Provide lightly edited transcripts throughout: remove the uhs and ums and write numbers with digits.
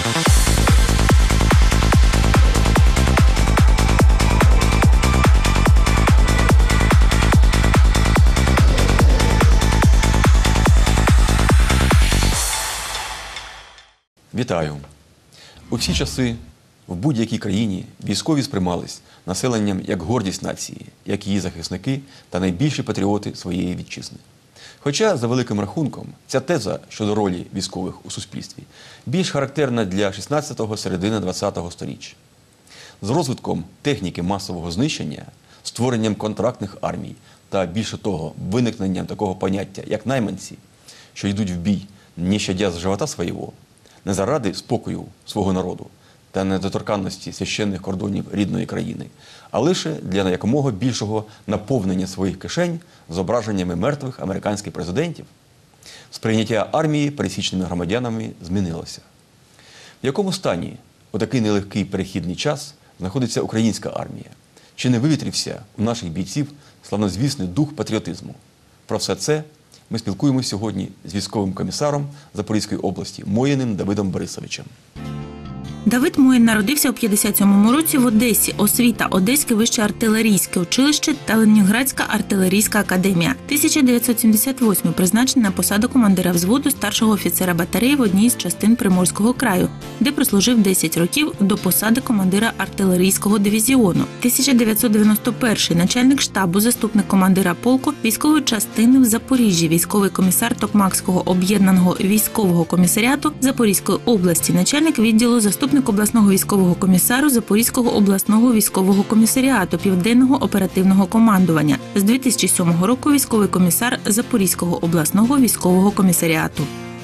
Вітаю! У всі часи в будь-якій країні військові сприймались населенням як гордість нації, як її захисники та найбільші патріоти своєї вітчизни. Хоча, за великим рахунком, ця теза щодо ролі військових у суспільстві більш характерна для 16-го, середини 20-го сторіччя. З розвитком техніки масового знищення, створенням контрактних армій та, більше того, виникненням такого поняття, як найманці, що йдуть в бій, не щадя з живота свого, не заради спокою свого народу та недоторканності священних кордонів рідної країни, а лише для якомога більшого наповнення своїх кишень зображеннями мертвих американських президентів, сприйняття армії пересічними громадянами змінилося. В якому стані у такий нелегкий перехідний час знаходиться українська армія? Чи не вивітрився у наших бійців славнозвісний дух патріотизму? Про все це ми спілкуємося сьогодні з військовим комісаром Запорізької області Моїним Давидом Борисовичем. Давид Моїн народився у 57-му році в Одесі. Освіта – Одеське вище артилерійське училище та Ленінградська артилерійська академія. 1978 призначений на посаду командира взводу старшого офіцера батареї в одній з частин Приморського краю, де прослужив 10 років до посади командира артилерійського дивізіону. 1991 начальник штабу, заступник командира полку військової частини в Запоріжжі, військовий комісар Токмакського об'єднаного військового комісаріату Запорізької області, начальник відділу, заступник обласного військового комісару Запорізького обласного військового комісаріату Південного оперативного командування. З 2007 року військовий комісар Запорізького обласного військового комісаріату.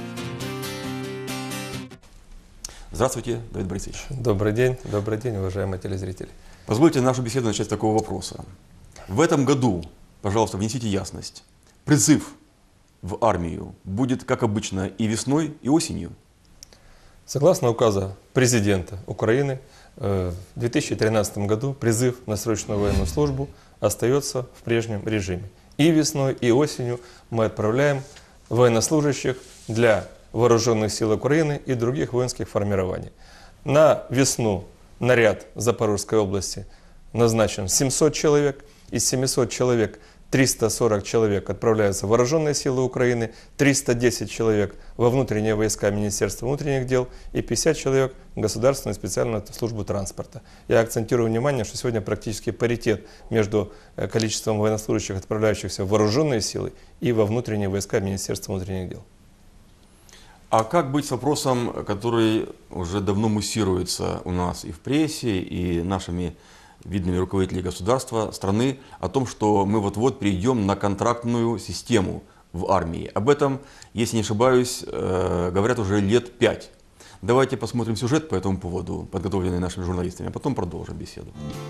Здравствуйте, Давид Борисович. Добрый день, уважаемые телезрители. Позвольте нашу беседу начать с такого вопроса. В этом году, пожалуйста, внесите ясность. Призыв в армию будет, как обычно, и весной, и осенью? Согласно указа президента Украины, в 2013 году призыв на срочную военную службу остается в прежнем режиме. И весной, и осенью мы отправляем военнослужащих для вооруженных сил Украины и других воинских формирований. На весну наряд Запорожской области назначен 700 человек. Из 700 человек 340 человек отправляются в вооруженные силы Украины, 310 человек во внутренние войска Министерства внутренних дел и 50 человек в Государственную специальную службу транспорта. Я акцентирую внимание, что сегодня практически паритет между количеством военнослужащих, отправляющихся в вооруженные силы, и во внутренние войска Министерства внутренних дел. А как быть с вопросом, который уже давно муссируется у нас и в прессе, и нашими видными руководителями государства, страны, о том, что мы вот-вот перейдем на контрактную систему в армии. Об этом, если не ошибаюсь, говорят уже лет 5. Давайте посмотрим сюжет по этому поводу, подготовленный нашими журналистами, а потом продолжим беседу.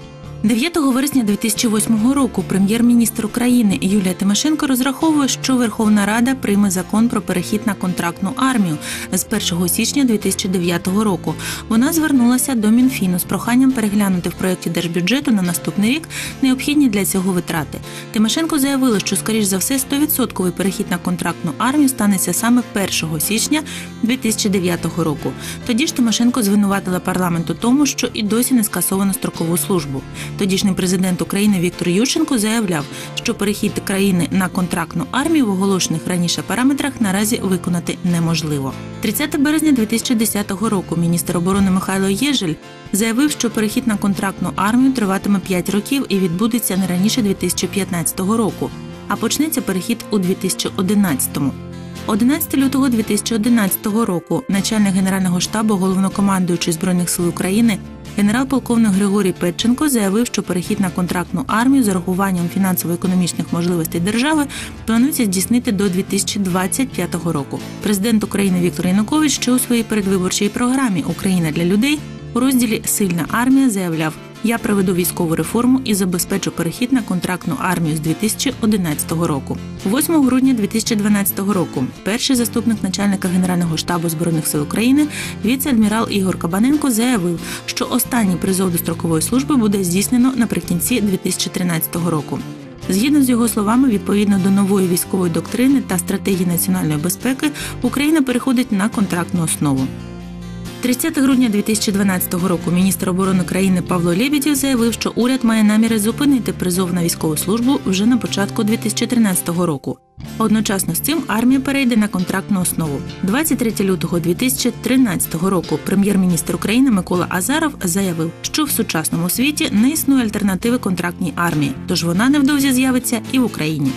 9 вересня 2008 року прем'єр-міністр України Юлія Тимошенко розраховує, що Верховна Рада прийме закон про перехід на контрактну армію з 1 січня 2009 року. Вона звернулася до Мінфіну з проханням переглянути в проєкті держбюджету на наступний рік необхідні для цього витрати. Тимошенко заявила, що, скоріш за все, 100% перехід на контрактну армію станеться саме 1 січня 2009 року. Тоді ж Тимошенко звинуватила парламент у тому, що і досі не скасовано строкову службу. Тодішній президент України Віктор Ющенко заявляв, що перехід країни на контрактну армію в оголошених раніше параметрах наразі виконати неможливо. 30 березня 2010 року міністр оборони Михайло Єжель заявив, що перехід на контрактну армію триватиме 5 років і відбудеться не раніше 2015 року, а почнеться перехід у 2011-му. 11 лютого 2011 року начальник Генерального штабу, головнокомандуючий Збройних сил України генерал-полковник Григорій Петченко заявив, що перехід на контрактну армію з урахуванням фінансово-економічних можливостей держави планується здійснити до 2025 року. Президент України Віктор Янукович ще у своїй передвиборчій програмі «Україна для людей» у розділі «Сильна армія» заявляв: «Я проведу військову реформу і забезпечу перехід на контрактну армію з 2011 року». 8 грудня 2012 року перший заступник начальника Генерального штабу Збройних сил України віце-адмірал Ігор Кабаненко заявив, що останній призов до строкової служби буде здійснено наприкінці 2013 року. Згідно з його словами, відповідно до нової військової доктрини та стратегії національної безпеки, Україна переходить на контрактну основу. 30 грудня 2012 року міністр оборони країни Павло Лебедєв заявив, що уряд має наміри зупинити призов на військову службу вже на початку 2013 року. Одночасно з цим армія перейде на контрактну основу. 23 лютого 2013 року прем'єр-міністр України Микола Азаров заявив, що в сучасному світі не існує альтернативи контрактній армії, тож вона невдовзі з'явиться і в Україні.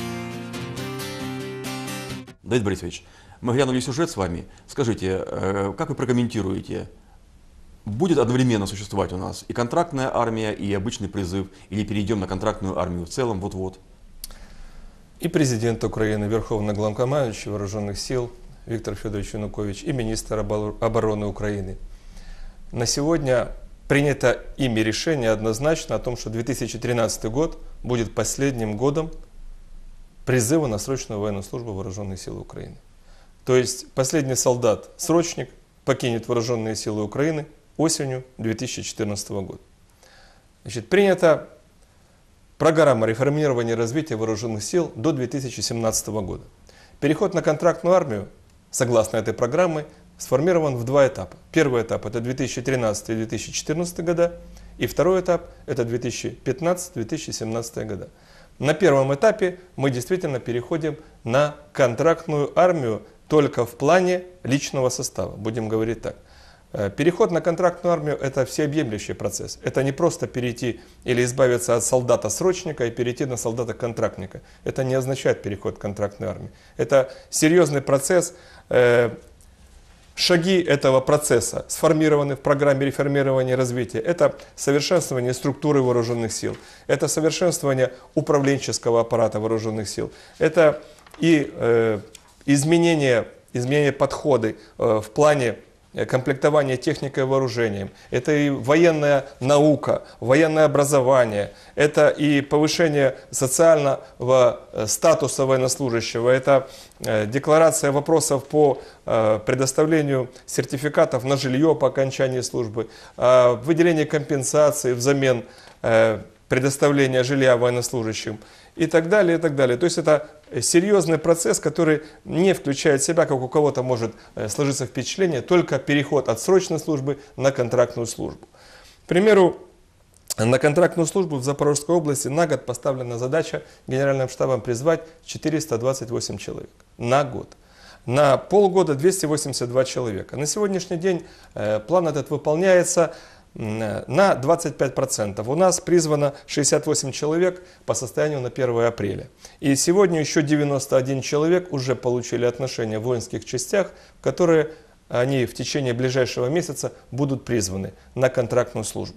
Давид Борисович, мы глянули сюжет с вами. Скажите, как вы прокомментируете, будет одновременно существовать у нас и контрактная армия, и обычный призыв, или перейдем на контрактную армию в целом вот-вот? И президент Украины, Верховный Главнокомандующий Вооруженных сил Виктор Федорович Янукович, и министр обороны Украины. На сегодня принято ими решение однозначно о том, что 2013 год будет последним годом призыва на срочную военную службу Вооруженных сил Украины. То есть последний солдат-срочник покинет Вооруженные силы Украины осенью 2014 года. Значит, принята программа реформирования и развития Вооруженных сил до 2017 года. Переход на контрактную армию, согласно этой программе, сформирован в два этапа. Первый этап – это 2013-2014 года, и второй этап – это 2015-2017 года. На первом этапе мы действительно переходим на контрактную армию только в плане личного состава, будем говорить так. Переход на контрактную армию – это всеобъемлющий процесс. Это не просто перейти или избавиться от солдата-срочника и перейти на солдата-контрактника. Это не означает переход к контрактной армии. Это серьезный процесс. Шаги этого процесса сформированы в программе реформирования и развития. Это совершенствование структуры вооруженных сил, это совершенствование управленческого аппарата вооруженных сил, это и изменение подхода в плане комплектования техникой и вооружением, это и военная наука, военное образование, это и повышение социального статуса военнослужащего, это декларация вопросов по предоставлению сертификатов на жилье по окончании службы, выделение компенсации взамен предоставления жилья военнослужащим и так далее, и так далее. То есть это серьезный процесс, который не включает в себя, как у кого-то может сложиться впечатление, только переход от срочной службы на контрактную службу. К примеру, на контрактную службу в Запорожской области на год поставлена задача Генеральным штабом призвать 428 человек на год. На полгода 282 человека. На сегодняшний день план этот выполняется на 25%. У нас призвано 68 человек по состоянию на 1 апреля. И сегодня еще 91 человек уже получили отношения в воинских частях, в которые они в течение ближайшего месяца будут призваны на контрактную службу.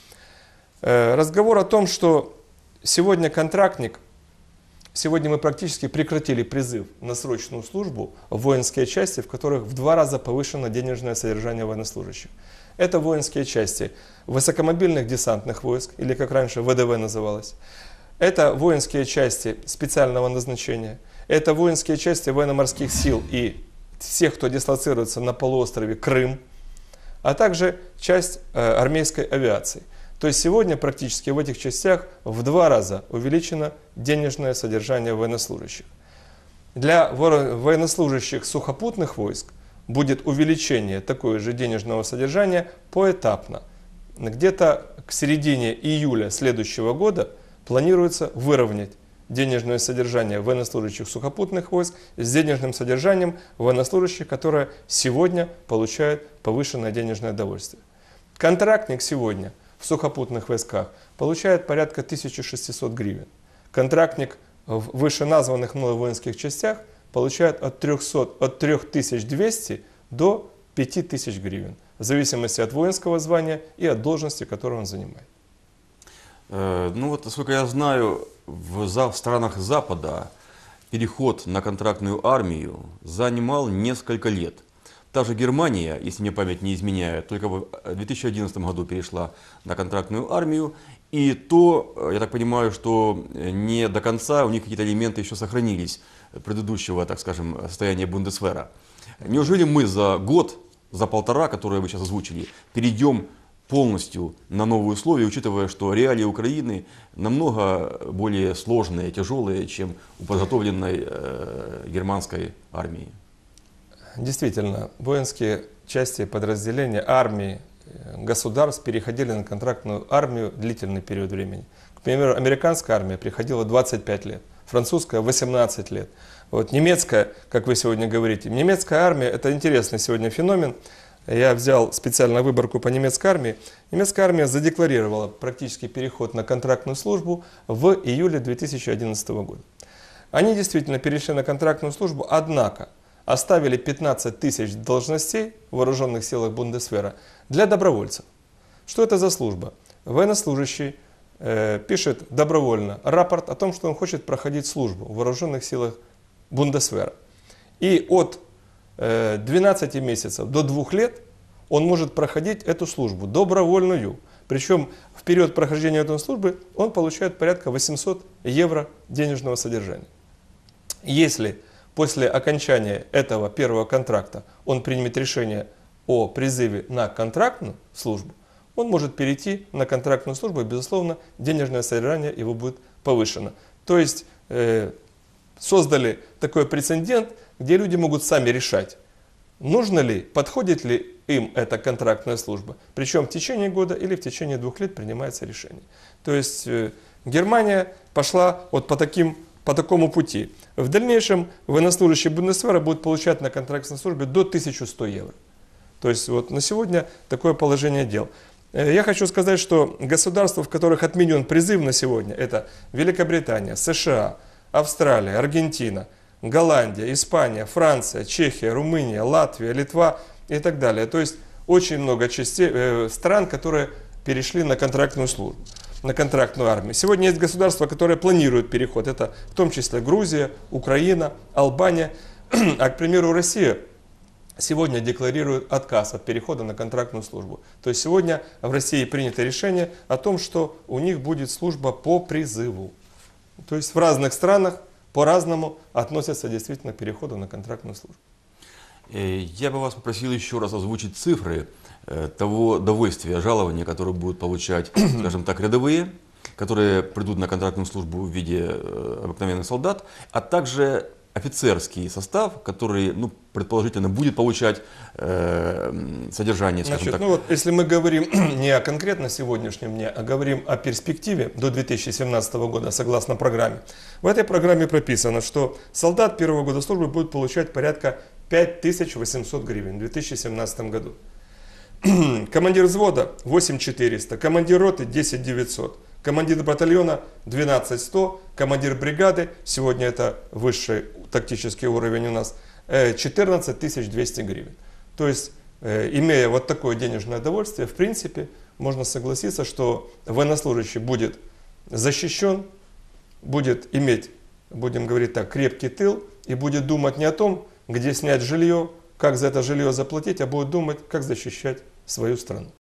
Разговор о том, что сегодня контрактник, сегодня мы практически прекратили призыв на срочную службу в воинские части, в которых в 2 раза повышено денежное содержание военнослужащих. Это воинские части высокомобильных десантных войск, или как раньше ВДВ называлось. Это воинские части специального назначения. Это воинские части военно-морских сил и всех, кто дислоцируется на полуострове Крым, а также часть армейской авиации. То есть сегодня практически в этих частях в 2 раза увеличено денежное содержание военнослужащих. Для военнослужащих сухопутных войск будет увеличение такое же денежного содержания поэтапно. Где-то к середине июля следующего года планируется выровнять денежное содержание военнослужащих сухопутных войск с денежным содержанием военнослужащих, которые сегодня получают повышенное денежное довольствие. Контрактник сегодня в сухопутных войсках получает порядка 1600 гривен. Контрактник в вышеназванных мной воинских частях получает от 3200 до 5000 гривен, в зависимости от воинского звания и от должности, которую он занимает. Ну вот, насколько я знаю, в странах Запада переход на контрактную армию занимал несколько лет. Та же Германия, если мне память не изменяет, только в 2011 году перешла на контрактную армию. И то, я так понимаю, что не до конца у них какие-то элементы еще сохранились предыдущего, так скажем, состояния Бундесвера. Неужели мы за год, за полтора, которые вы сейчас озвучили, перейдем полностью на новые условия, учитывая, что реалии Украины намного более сложные, тяжелые, чем у подготовленной германской армии? Действительно, воинские части, подразделения армии государств переходили на контрактную армию длительный период времени. К примеру, американская армия приходила 25 лет, французская 18 лет. Вот немецкая, как вы сегодня говорите, немецкая армия – это интересный сегодня феномен. Я взял специально выборку по немецкой армии. Немецкая армия задекларировала практически переход на контрактную службу в июле 2011 года. Они действительно перешли на контрактную службу, однако оставили 15 тысяч должностей в вооруженных силах Бундесвера для добровольцев. Что это за служба? Военнослужащий пишет добровольно рапорт о том, что он хочет проходить службу в вооруженных силах Бундесвера. И от 12 месяцев до 2 лет он может проходить эту службу добровольную. Причем в период прохождения этой службы он получает порядка 800 евро денежного содержания. Если после окончания этого первого контракта он примет решение о призыве на контрактную службу, он может перейти на контрактную службу, и, безусловно, денежное содержание его будет повышено. То есть создали такой прецедент, где люди могут сами решать, нужно ли, подходит ли им эта контрактная служба. Причем в течение года или в течение 2 лет принимается решение. То есть Германия пошла вот по такому пути. В дальнейшем военнослужащие Бундесвера будут получать на контрактной службе до 1100 евро. То есть вот на сегодня такое положение дел. Я хочу сказать, что государства, в которых отменен призыв на сегодня, это Великобритания, США, Австралия, Аргентина, Голландия, Испания, Франция, Чехия, Румыния, Латвия, Литва и так далее. То есть очень много стран, которые перешли на контрактную службу, на контрактную армию. Сегодня есть государства, которые планируют переход. Это в том числе Грузия, Украина, Албания. А, к примеру, Россия сегодня декларирует отказ от перехода на контрактную службу. То есть сегодня в России принято решение о том, что у них будет служба по призыву. То есть в разных странах по-разному относятся действительно к переходу на контрактную службу. Я бы вас попросил еще раз озвучить цифры того довольствия, жалования, которые будут получать, скажем так, рядовые, которые придут на контрактную службу в виде обыкновенных солдат, а также офицерский состав, который, предположительно, будет получать содержание, скажем так. Вот, если мы говорим не о конкретно сегодняшнем дне, а говорим о перспективе до 2017 года, согласно программе. В этой программе прописано, что солдат первого года службы будет получать порядка 5800 гривен в 2017 году. Командир взвода 8400, командир роты 10900. Командир батальона 12100, командир бригады, сегодня это высший тактический уровень у нас, 14200 гривен. То есть, имея вот такое денежное удовольствие, в принципе, можно согласиться, что военнослужащий будет защищен, будет иметь, будем говорить так, крепкий тыл и будет думать не о том, где снять жилье, как за это жилье заплатить, а будет думать, как защищать свою страну.